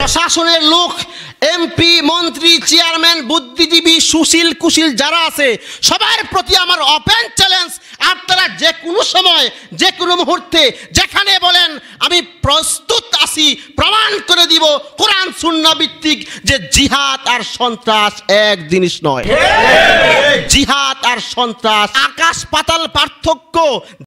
প্রশাসনের লোক, এমপি, মন্ত্রী, চেয়ারম্যান, বুদ্ধিজীবী, সুশীল কুশীল যারা আছে সবার প্রতি আমার ওপেন চ্যালেঞ্জ, আপনারা যে কোনো সময় যে কোনো মুহূর্তে যেখানে বলেন আমি প্রস্তুত আছি, প্রমাণ করে দিব কোরআন সুন্নাহ ভিত্তিক যে জিহাদ আর সন্ত্রাস এক জিনিস নয়। জিহাদ আর সন্ত্রাস আকাশ পাতাল পার্থক্য।